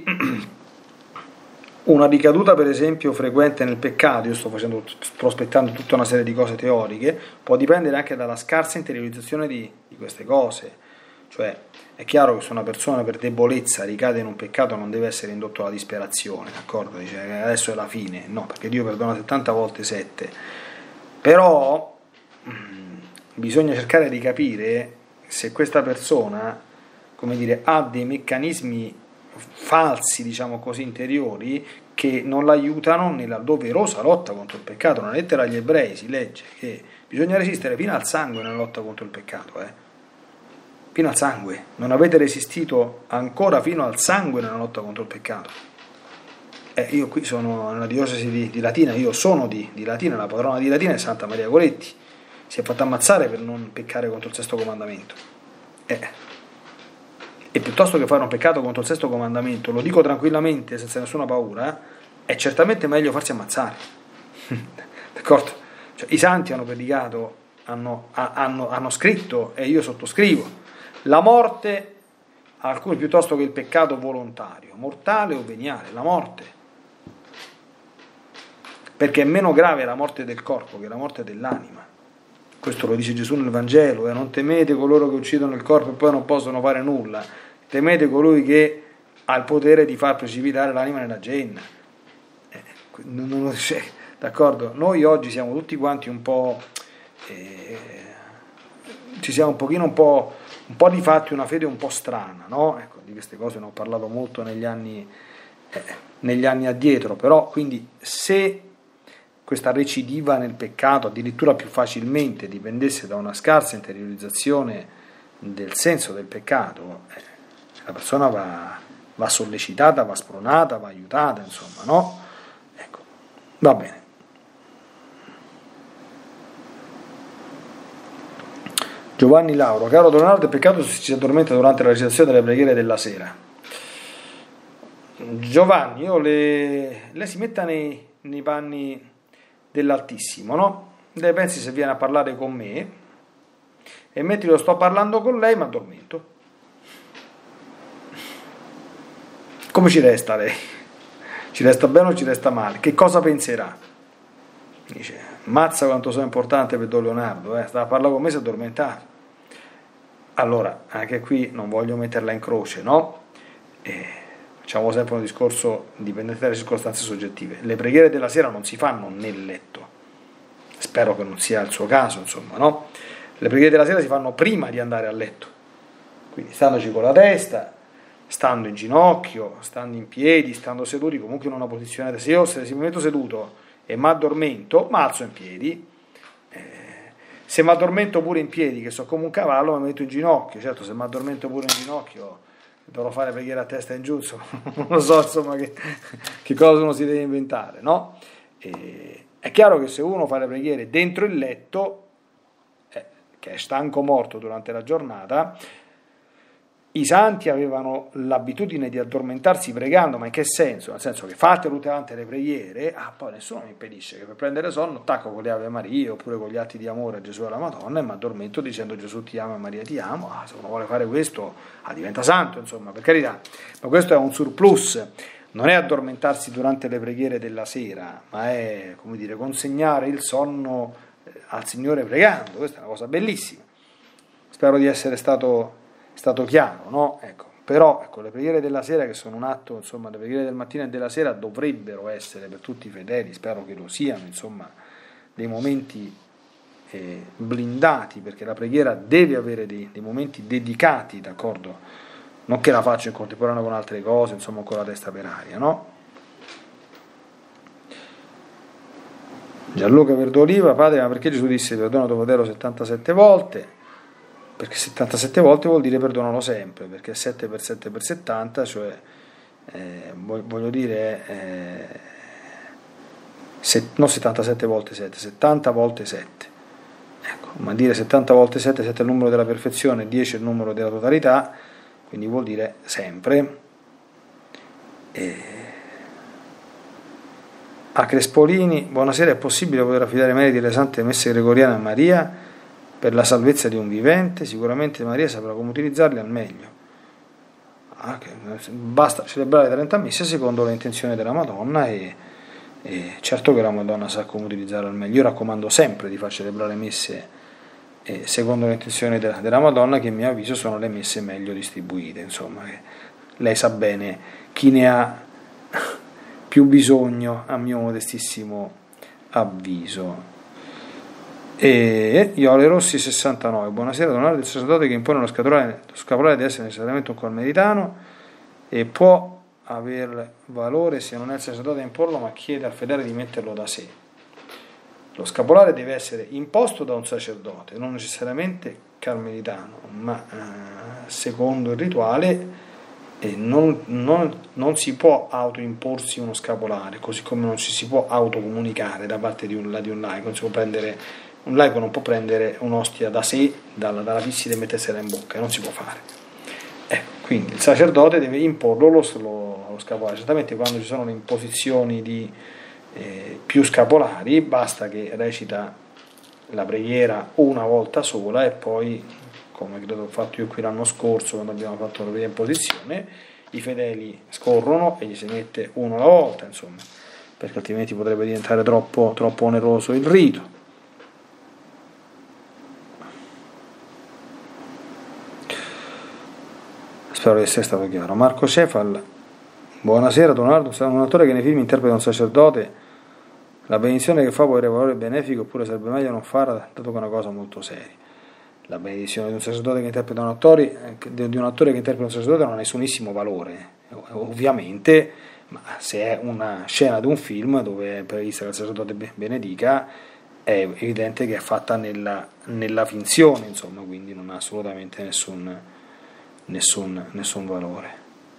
una ricaduta, per esempio, frequente nel peccato, io sto prospettando tutta una serie di cose teoriche, può dipendere anche dalla scarsa interiorizzazione di queste cose. Cioè, è chiaro che se una persona per debolezza ricade in un peccato non deve essere indotto alla disperazione, d'accordo? Dice che adesso è la fine, no, perché Dio perdona 70 volte 7. Però bisogna cercare di capire se questa persona, come dire, ha dei meccanismi falsi, diciamo così, interiori, che non l'aiutano nella doverosa lotta contro il peccato. Nella lettera agli Ebrei si legge che bisogna resistere fino al sangue nella lotta contro il peccato, fino al sangue. Non avete resistito ancora fino al sangue nella lotta contro il peccato. Io qui sono nella diocesi di Latina, io sono di Latina, la padrona di Latina è Santa Maria Goretti, si è fatta ammazzare per non peccare contro il sesto comandamento. E piuttosto che fare un peccato contro il sesto comandamento, lo dico tranquillamente, senza nessuna paura, è certamente meglio farsi ammazzare. D'accordo? Cioè, i santi hanno predicato, hanno scritto, e io sottoscrivo, la morte, alcuni piuttosto che il peccato volontario, mortale o veniale, la morte. Perché è meno grave la morte del corpo che la morte dell'anima. Questo lo dice Gesù nel Vangelo, non temete coloro che uccidono il corpo e poi non possono fare nulla, temete colui che ha il potere di far precipitare l'anima nella genna. D'accordo? Noi oggi siamo tutti quanti un po', ci siamo un po' di fatti una fede un po' strana, no? Ecco, di queste cose ne ho parlato molto negli anni addietro, però quindi se questa recidiva nel peccato addirittura più facilmente dipendesse da una scarsa interiorizzazione del senso del peccato, la persona va sollecitata, va spronata, va aiutata, insomma, no? Ecco, va bene. Giovanni Lauro, caro Don Leonardo, è peccato se si addormenta durante la recitazione delle preghiere della sera. Giovanni, lei si metta nei panni dell'Altissimo, no? Lei pensi se viene a parlare con me e mentre io sto parlando con lei mi addormento. Come ci resta lei? Ci resta bene o ci resta male? Che cosa penserà? Dice, mazza quanto sono importante per Don Leonardo, stava a parlare con me, si è addormentato. Allora, anche qui non voglio metterla in croce, no? Facciamo sempre un discorso dipendente dalle circostanze soggettive. Le preghiere della sera non si fanno nel letto, spero che non sia il suo caso, insomma, no? Le preghiere della sera si fanno prima di andare a letto, quindi standoci con la testa, stando in ginocchio, stando in piedi, stando seduti, comunque in una posizione, se io se mi metto seduto e mi addormento, mi alzo in piedi, se mi addormento pure in piedi, che so come un cavallo, mi metto in ginocchio, certo se mi addormento pure in ginocchio dovrò fare preghiera a testa in giù, insomma, non lo so insomma che cosa uno si deve inventare, no? È chiaro che se uno fa le preghiere dentro il letto, che è stanco morto durante la giornata, i santi avevano l'abitudine di addormentarsi pregando, ma in che senso? Nel senso che fatte tutte quante le preghiere, poi nessuno mi impedisce che per prendere sonno attacco con le Ave Maria oppure con gli atti di amore a Gesù e alla Madonna e mi addormento dicendo Gesù ti amo e Maria ti amo. Se uno vuole fare questo diventa santo, insomma, per carità, ma questo è un surplus, non è addormentarsi durante le preghiere della sera, ma è, come dire, consegnare il sonno al Signore pregando. Questa è una cosa bellissima, spero di essere stato chiaro, no? Ecco, però ecco, le preghiere della sera, che sono un atto, insomma, le preghiere del mattino e della sera dovrebbero essere per tutti i fedeli, spero che lo siano, insomma, dei momenti blindati, perché la preghiera deve avere dei momenti dedicati, d'accordo? Non che la faccio in contemporanea con altre cose, insomma, con la testa per aria, no? Gianluca Verdoliva, padre, ma perché Gesù disse perdona tuo fratello 77 volte? Perché 77 volte vuol dire perdonalo sempre, perché 7 per 7 per 70, cioè voglio dire non 77 volte 7, 70 volte 7. Ecco, ma dire 70 volte 7, 7 è il numero della perfezione, 10 è il numero della totalità, quindi vuol dire sempre. A Crespolini, buonasera, è possibile poter affidare i meriti delle sante messe gregoriane a Maria per la salvezza di un vivente? Sicuramente Maria saprà come utilizzarli al meglio. Basta celebrare 30 messe secondo le intenzioni della Madonna e certo che la Madonna sa come utilizzare al meglio. Io raccomando sempre di far celebrare messe secondo le intenzioni della Madonna, che a mio avviso sono le messe meglio distribuite, insomma, che lei sa bene chi ne ha più bisogno, a mio modestissimo avviso. E Iole Rossi 69, buonasera, donare del sacerdote che impone lo scapolare deve essere necessariamente un carmelitano e può aver valore se non è il sacerdote a imporlo, ma chiede al fedele di metterlo da sé. Lo scapolare deve essere imposto da un sacerdote, non necessariamente carmelitano, ma secondo il rituale non si può autoimporsi uno scapolare, così come non ci si può autocomunicare da parte di un laico, non si può prendere. Un laico non può prendere un'ostia da sé, dalla vissida e mettersela in bocca, non si può fare. Quindi il sacerdote deve imporlo lo scapolare. Certamente quando ci sono le imposizioni di più scapolari, basta che recita la preghiera una volta sola e poi, come credo ho fatto io qui l'anno scorso quando abbiamo fatto la prima imposizione, i fedeli scorrono e gli si mette uno alla volta, insomma, perché altrimenti potrebbe diventare troppo oneroso il rito. Spero di essere stato chiaro. Marco Cefal, buonasera, Donardo, un attore che nei film interpreta un sacerdote, la benedizione che fa può avere valore benefico oppure sarebbe meglio non farla, dato che è una cosa molto seria. La benedizione di un sacerdote che interpreta un attore che interpreta un sacerdote non ha nessunissimo valore, ovviamente, ma se è una scena di un film dove è prevista che il sacerdote benedica, è evidente che è fatta nella finzione, insomma, quindi non ha assolutamente nessun valore.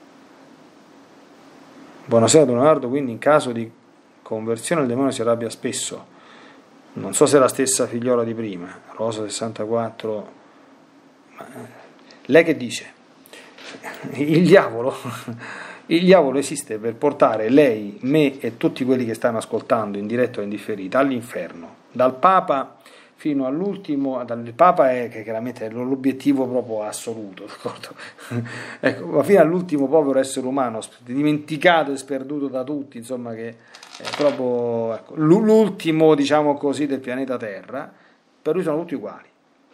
Buonasera Leonardo, quindi in caso di conversione il demonio si arrabbia spesso, non so se è la stessa figliola di prima, Rosa 64, lei che dice? Il diavolo esiste per portare lei, me e tutti quelli che stanno ascoltando in diretta o in differita all'inferno, dal Papa fino all'ultimo. Il Papa è che chiaramente è l'obiettivo proprio assoluto, d'accordo? Ecco, ma fino all'ultimo povero essere umano dimenticato e sperduto da tutti, insomma, che è proprio, ecco, l'ultimo, diciamo così, del pianeta Terra. Per lui sono tutti uguali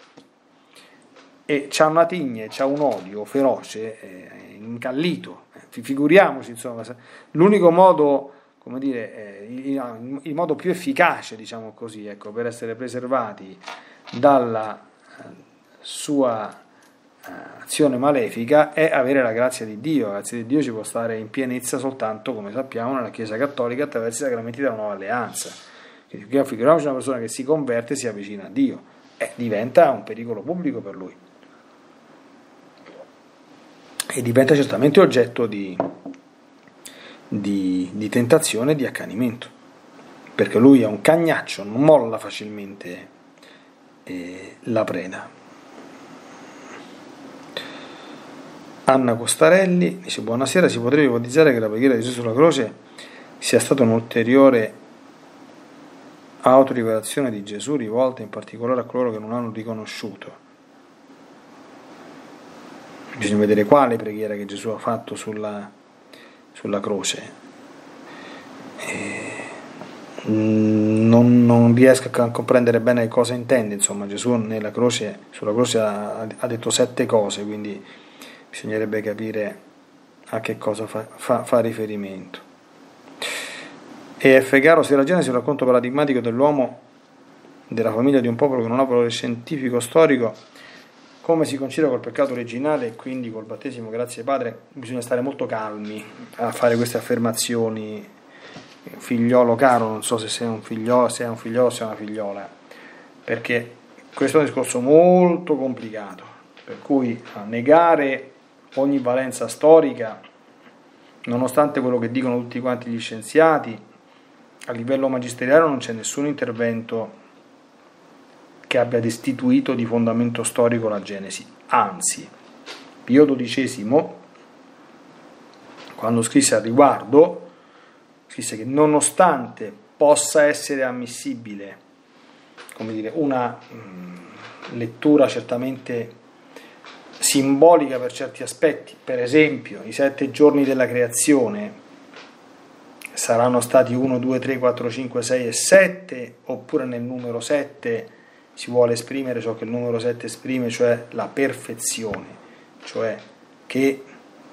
e c'ha una tigna, c'ha un odio feroce, incallito, figuriamoci, insomma, l'unico modo, come dire, il modo più efficace, diciamo così, ecco, per essere preservati dalla sua azione malefica è avere la grazia di Dio. La grazia di Dio ci può stare in pienezza soltanto, come sappiamo, nella Chiesa Cattolica attraverso i sacramenti della nuova alleanza. Quindi figuriamoci una persona che si converte e si avvicina a Dio, diventa un pericolo pubblico per lui e diventa certamente oggetto di tentazione e di accanimento, perché lui è un cagnaccio, non molla facilmente la preda. Anna Costarelli dice: buonasera, si potrebbe ipotizzare che la preghiera di Gesù sulla croce sia stata un'ulteriore autorivelazione di Gesù rivolta in particolare a coloro che non hanno riconosciuto? Bisogna vedere quale preghiera che Gesù ha fatto sulla croce. Non riesco a comprendere bene cosa intende. Insomma, Gesù sulla croce ha detto 7 cose, quindi bisognerebbe capire a che cosa fa riferimento. E F. Caro, se la Genesi è un racconto paradigmatico dell'uomo, della famiglia di un popolo che non ha valore scientifico storico, come si concide col peccato originale e quindi col battesimo grazie Padre? Bisogna stare molto calmi a fare queste affermazioni. Figliolo caro, non so se sei un figliolo, o se è una figliola, perché questo è un discorso molto complicato, per cui a negare ogni valenza storica, nonostante quello che dicono tutti quanti gli scienziati, a livello magisteriale non c'è nessun intervento che abbia destituito di fondamento storico la Genesi. Anzi, Pio XII, quando scrisse al riguardo, scrisse che nonostante possa essere ammissibile, come dire, una lettura certamente simbolica per certi aspetti, per esempio i 7 giorni della creazione saranno stati 1, 2, 3, 4, 5, 6 e 7, oppure nel numero 7 si vuole esprimere ciò che il numero 7 esprime, cioè la perfezione, cioè che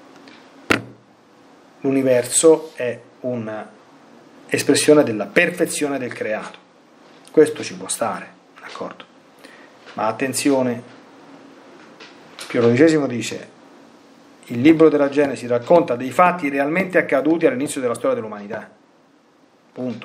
l'universo è un'espressione della perfezione del creato. Questo ci può stare, d'accordo? Ma attenzione, Pio XII dice: il libro della Genesi racconta dei fatti realmente accaduti all'inizio della storia dell'umanità. Punto.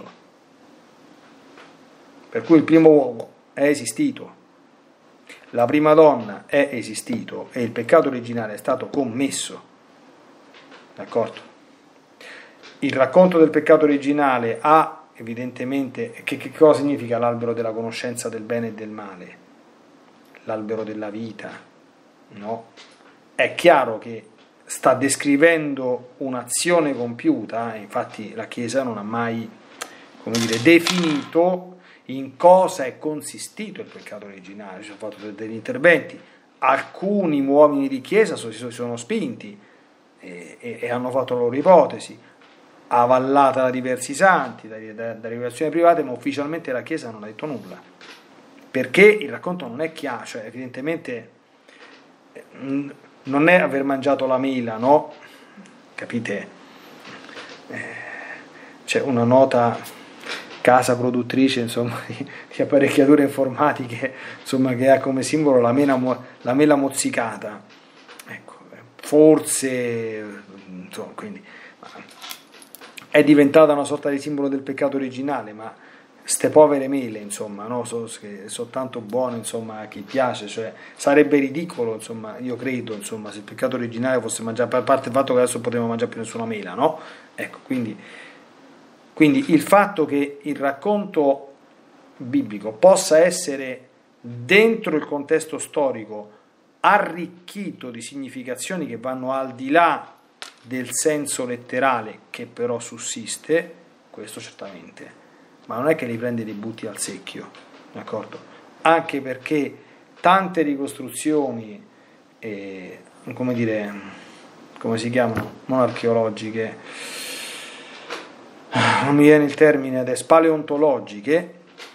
Per cui il primo uomo è esistito, la prima donna è esistito e il peccato originale è stato commesso. D'accordo? Il racconto del peccato originale ha evidentemente che cosa significa l'albero della conoscenza del bene e del male? L'albero della vita? No. È chiaro che sta descrivendo un'azione compiuta, infatti la Chiesa non ha mai, come dire, definito in cosa è consistito il peccato originale. Ci sono fatto degli interventi, alcuni uomini di Chiesa si sono spinti e hanno fatto la loro ipotesi, avallata da diversi santi, da rivelazioni private, ma ufficialmente la Chiesa non ha detto nulla, perché il racconto non è chiaro, cioè evidentemente non è aver mangiato la mela, no? Capite? C'è una nota casa produttrice, insomma, di apparecchiature informatiche, insomma, che ha come simbolo la mela mozzicata. Ecco, forse, insomma, quindi è diventata una sorta di simbolo del peccato originale, ma ste povere mele, insomma, no? Soltanto buone, insomma, a chi piace, cioè sarebbe ridicolo, insomma, io credo, insomma, se il peccato originale fosse mangiare, a parte il fatto che adesso non potevamo mangiare più nessuna mela, no? Ecco, quindi il fatto che il racconto biblico possa essere dentro il contesto storico arricchito di significazioni che vanno al di là del senso letterale che però sussiste, questo certamente, ma non è che li prendi e li butti al secchio, d'accordo? Anche perché tante ricostruzioni, come dire, come si chiamano? Non archeologiche, non mi viene il termine adesso, paleontologiche,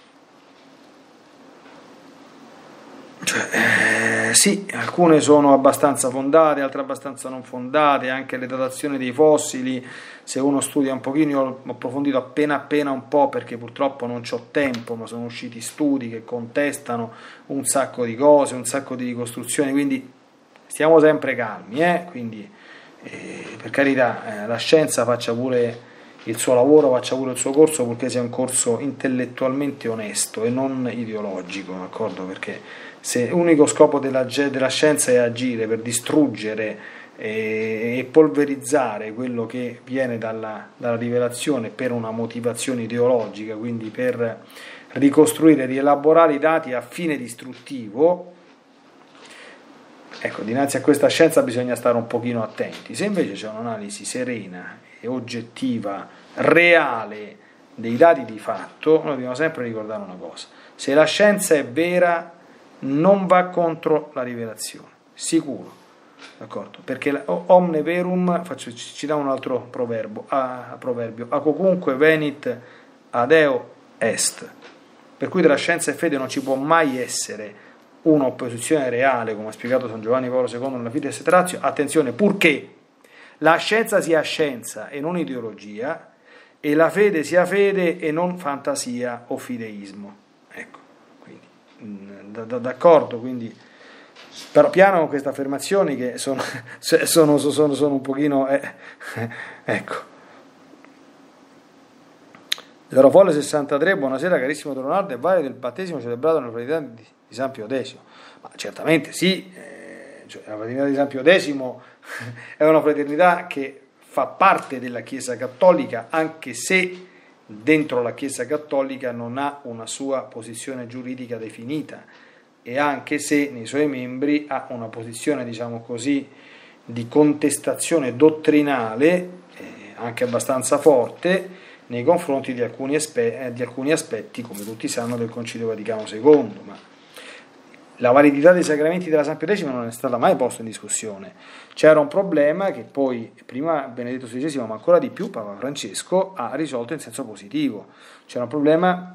cioè, sì, alcune sono abbastanza fondate, altre abbastanza non fondate, anche le datazioni dei fossili, se uno studia un pochino, io ho approfondito appena un po' perché purtroppo non c'ho tempo, ma sono usciti studi che contestano un sacco di cose, un sacco di ricostruzioni, quindi stiamo sempre calmi, quindi per carità, la scienza faccia pure il suo lavoro, faccia pure il suo corso, purché sia un corso intellettualmente onesto e non ideologico, d'accordo? Perché se l'unico scopo della scienza è agire per distruggere e polverizzare quello che viene dalla rivelazione per una motivazione ideologica, quindi per ricostruire, rielaborare i dati a fine distruttivo, ecco, dinanzi a questa scienza bisogna stare un pochino attenti. Se invece c'è un'analisi serena e oggettiva, reale dei dati di fatto, noi dobbiamo sempre ricordare una cosa: se la scienza è vera non va contro la rivelazione, sicuro, d'accordo? Perché omne verum, ci dà un altro proverbio, a quocunque venit ad eo est, per cui tra scienza e fede non ci può mai essere un'opposizione reale, come ha spiegato San Giovanni Paolo II nella Fides et Ratio, attenzione, purché la scienza sia scienza e non ideologia, e la fede sia fede e non fantasia o fideismo. Ecco, quindi, d'accordo, quindi, però piano con queste affermazioni che sono un pochino, ecco. Zerofolle 63, buonasera carissimo Don Leonardo, è valido il battesimo celebrato nella fraternità di San Pio X? Ma certamente sì, cioè, la fraternità di San Pio X è una fraternità che fa parte della Chiesa Cattolica, anche se dentro la Chiesa Cattolica non ha una sua posizione giuridica definita, e anche se nei suoi membri ha una posizione, diciamo così, di contestazione dottrinale anche abbastanza forte nei confronti di alcuni aspetti, come tutti sanno, del Concilio Vaticano II, ma la validità dei sacramenti della San Pio X non è stata mai posta in discussione. C'era un problema che poi prima Benedetto XVI, ma ancora di più Papa Francesco, ha risolto in senso positivo. C'era un problema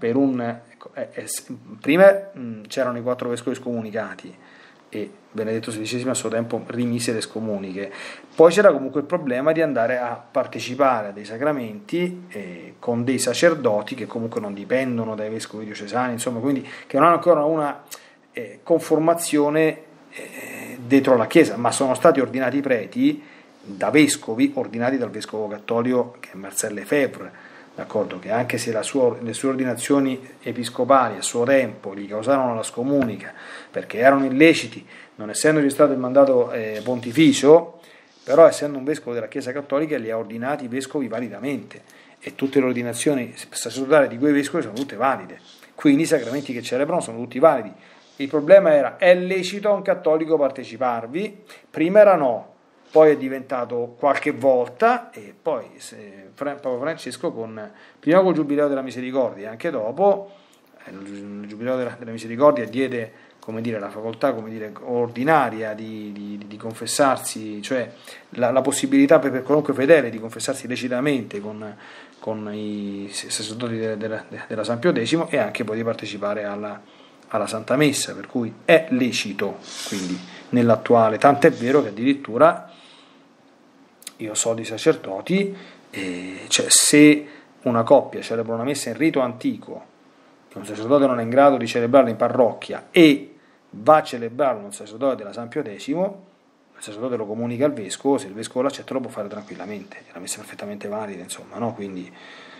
prima c'erano i 4 vescovi scomunicati e Benedetto XVI a suo tempo rimise le scomuniche. Poi c'era comunque il problema di andare a partecipare a dei sacramenti con dei sacerdoti che comunque non dipendono dai vescovi diocesani, insomma, quindi che non hanno ancora una conformazione dentro la Chiesa, ma sono stati ordinati preti da vescovi, ordinati dal vescovo cattolico che è Marcel Lefebvre, d'accordo? Che anche se le sue ordinazioni episcopali a suo tempo gli causarono la scomunica perché erano illeciti, non essendo registrato il mandato pontificio, però essendo un vescovo della Chiesa Cattolica li ha ordinati vescovi validamente, e tutte le ordinazioni sacerdotali di quei vescovi sono tutte valide, quindi i sacramenti che celebrano sono tutti validi. Il problema era: è lecito a un cattolico parteciparvi? Prima era no, poi è diventato qualche volta, e poi Papa Francesco prima col Giubileo della Misericordia e anche dopo il Giubileo della Misericordia diede, come dire, la facoltà, come dire, ordinaria di confessarsi, cioè la possibilità per qualunque fedele di confessarsi lecitamente con i sacerdoti della San Pio X, e anche poi di partecipare alla Santa Messa, per cui è lecito, quindi nell'attuale, tant'è vero che addirittura io so di sacerdoti, cioè se una coppia celebra una messa in rito antico e un sacerdote non è in grado di celebrarla in parrocchia e va a celebrarlo un sacerdote della San Pio X, il sacerdote lo comunica al vescovo, se il vescovo l'accetta lo può fare tranquillamente, la messa è perfettamente valida, insomma, no? Quindi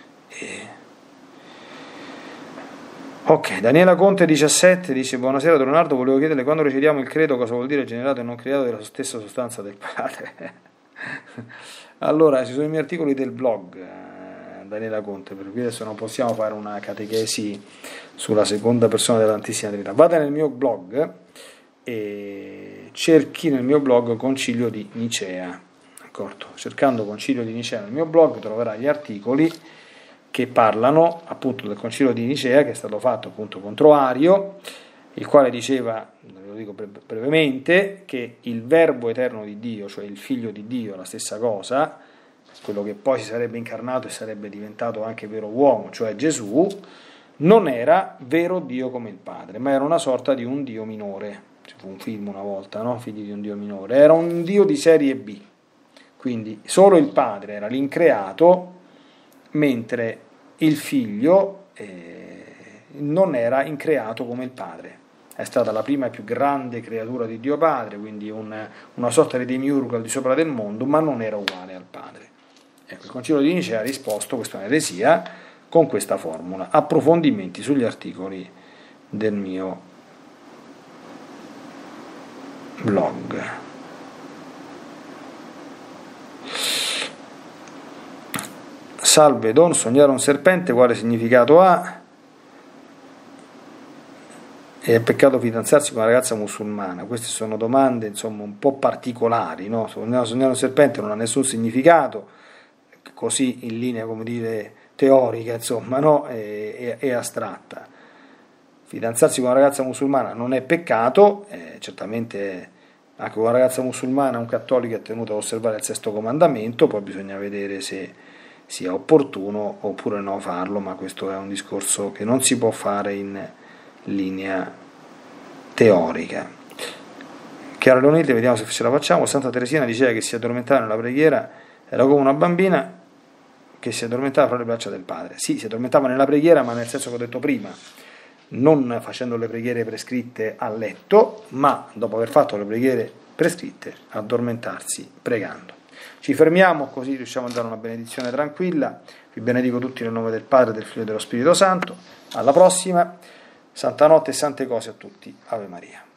ok, Daniela Conte 17 dice: buonasera Don Leonardo, volevo chiederle, quando riceviamo il credo cosa vuol dire generato e non creato della stessa sostanza del Padre? Allora, ci sono i miei articoli del blog, Daniela Conte, per cui adesso non possiamo fare una catechesi sulla seconda persona della Santissima Trinità. Vada nel mio blog e cerchi nel mio blog Concilio di Nicea, d'accordo? Cercando Concilio di Nicea nel mio blog troverà gli articoli che parlano appunto del Concilio di Nicea, che è stato fatto appunto contro Ario, il quale diceva, ve lo dico brevemente, che il Verbo eterno di Dio, cioè il Figlio di Dio, la stessa cosa, quello che poi si sarebbe incarnato e sarebbe diventato anche vero uomo, cioè Gesù, non era vero Dio come il Padre, ma era una sorta di un Dio minore. Ci fu un film una volta, no? Figli di un Dio minore. Era un Dio di serie B, quindi solo il Padre era l'increato, mentre il Figlio non era increato come il Padre. è stata la prima e più grande creatura di Dio Padre, quindi una sorta di demiurgo al di sopra del mondo, ma non era uguale al Padre. Ecco, il Concilio di Nicea ha risposto, questa è un'eresia, con questa formula: approfondimenti sugli articoli del mio blog. Salve Don, sognare un serpente quale significato ha? E è peccato fidanzarsi con una ragazza musulmana? Queste sono domande, insomma, un po' particolari, no? Sognare un serpente non ha nessun significato, così in linea, come dire, teorica, insomma, no? È astratta. Fidanzarsi con una ragazza musulmana non è peccato, certamente anche con una ragazza musulmana un cattolico è tenuto ad osservare il sesto comandamento, poi bisogna vedere se sia opportuno oppure no farlo, ma questo è un discorso che non si può fare in linea teorica. Chiara Leonilde, vediamo se ce la facciamo. Santa Teresina diceva che si addormentava nella preghiera, era come una bambina che si addormentava fra le braccia del padre. Sì, si addormentava nella preghiera, ma nel senso che ho detto prima, non facendo le preghiere prescritte a letto, ma dopo aver fatto le preghiere prescritte, addormentarsi pregando. Ci fermiamo, così riusciamo a dare una benedizione tranquilla. Vi benedico tutti nel nome del Padre, del Figlio e dello Spirito Santo. Alla prossima. Santa notte e sante cose a tutti. Ave Maria.